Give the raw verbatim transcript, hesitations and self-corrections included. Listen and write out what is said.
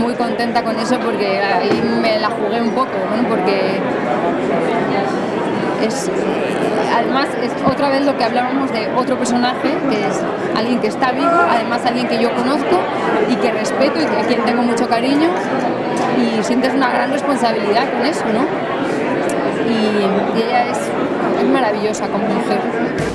muy contenta con eso porque ahí me la jugué un poco, bueno, porque es, además es otra vez lo que hablábamos de otro personaje, que es alguien que está vivo, además alguien que yo conozco y que respeto y a quien tengo mucho cariño, y sientes una gran responsabilidad con eso, ¿no? Y, y ella es, es maravillosa como mujer.